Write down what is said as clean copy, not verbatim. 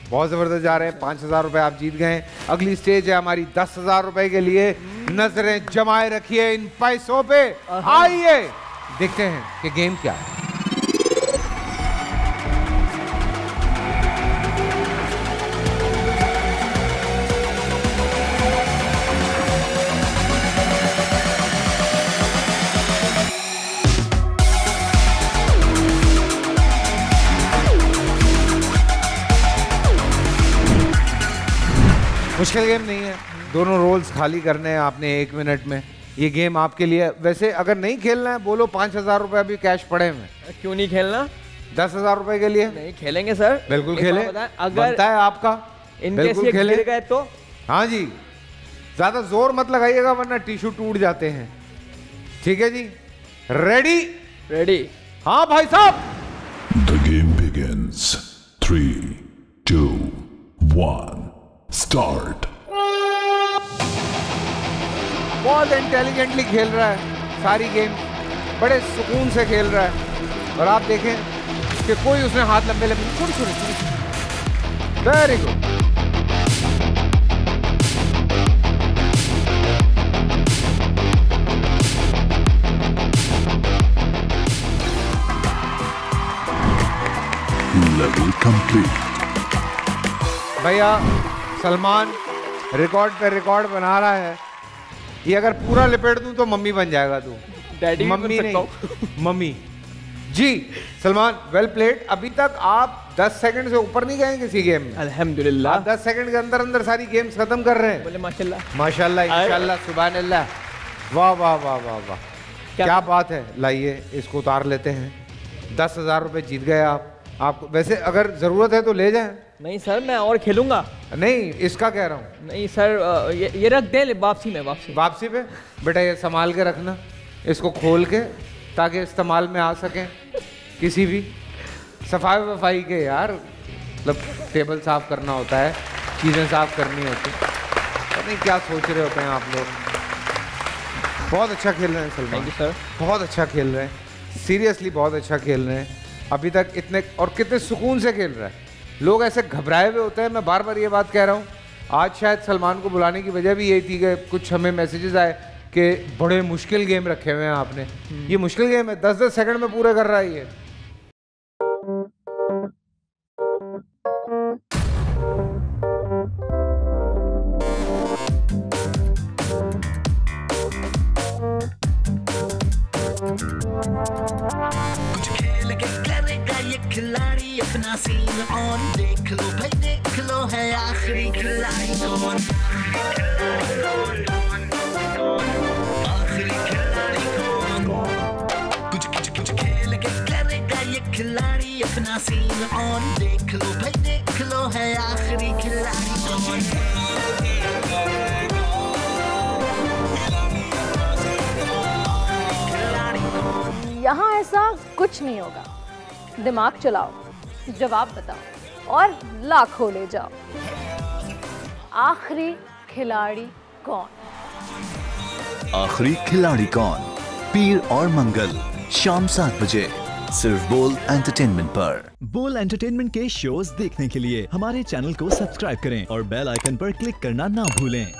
बहुत जबरदस्त जा रहे हैं। 5,000 रुपए आप जीत गए। अगली स्टेज है हमारी 10,000 रुपए के लिए। नजरें जमाए रखिए इन पैसों पे। आइए देखते हैं कि गेम क्या है। मुश्किल गेम नहीं है, दोनों रोल्स खाली करने हैं आपने 1 मिनट में। ये गेम आपके लिए। वैसे अगर नहीं खेलना है बोलो, 5,000 रुपए अभी कैश पड़े हैं। क्यों नहीं खेलना? 10,000 रुपए के लिए नहीं खेलेंगे सर। बिल्कुल खेलें, अगर बनता है आपका। बिल्कुल खेले गए तो। हाँ जी, ज्यादा जोर मत लगाइएगा वरना टिश्यू टूट जाते हैं। ठीक है जी, रेडी? रेडी। हाँ भाई साहब। The game begins. 3, 2, 1. Start. बहुत इंटेलिजेंटली खेल रहा है सारी गेम, बड़े सुकून से खेल रहा है। और आप देखें कि कोई उसने हाथ लंबे लंबे छोटे। Very good. Level complete. भैया सलमान रिकॉर्ड पे रिकॉर्ड बना रहा है। ये अगर पूरा लिपेट दूं तो मम्मी बन जाएगा तू। डैडी मम्मी नहीं, mummy ji. Salman well played. अभी तक आप 10 सेकंड से ऊपर नहीं गए किसी गेम में। अल्हम्दुलिल्लाह। आप 10 सेकंड के अंदर अंदर सारी गेम्स खत्म कर रहे हैं। बोले माशाल्लाह। माशाल्लाह, इंशाल्लाह, सुभान अल्लाह। वाह वाह वाह वाह वाह, क्या बात है। लाइए इसको उतार लेते हैं। 10,000 रुपए जीत गए आप। आपको वैसे अगर जरूरत है तो ले जाएं। नहीं सर, मैं और खेलूंगा। नहीं, इसका कह रहा हूँ। नहीं सर, ये रख दे वापसी में। वापसी पे बेटा ये संभाल के रखना, इसको खोल के, ताकि इस्तेमाल में आ सके किसी भी। सफाई वफाई के यार, मतलब टेबल साफ करना होता है, चीज़ें साफ करनी होती है। पता नहीं क्या सोच रहे होते हैं आप लोग। बहुत अच्छा खेल रहे हैं सलमान। Thank you sir. बहुत अच्छा खेल रहे हैं, सीरियसली बहुत अच्छा खेल रहे हैं। अभी तक इतने और कितने सुकून से खेल रहा है। लोग ऐसे घबराए हुए होते हैं। मैं बार बार ये बात कह रहा हूँ। आज शायद सलमान को बुलाने की वजह भी यही थी कि कुछ हमें मैसेजेस आए कि बड़े मुश्किल गेम रखे हुए हैं आपने। ये मुश्किल गेम है, 10-10 सेकंड में पूरे कर रहा है ये। खिलाड़ी अपना सीन ऑन, देख लो भाई देख लो, है आखिरी खिलाड़ी कौन। आखिरी खिलाड़ी कौन। कुछ खेल के करेगा ये खिलाड़ी अपना सीन ऑन, देख लो भाई देख लो, है आखिरी खिलाड़ी कौन। यहाँ ऐसा कुछ नहीं होगा। दिमाग चलाओ, जवाब बताओ और लाखों ले जाओ। आखिरी खिलाड़ी कौन? आखिरी खिलाड़ी कौन, पीर और मंगल शाम 7 बजे सिर्फ बोल एंटरटेनमेंट पर। बोल एंटरटेनमेंट के शोज देखने के लिए हमारे चैनल को सब्सक्राइब करें और बेल आइकन पर क्लिक करना ना भूलें।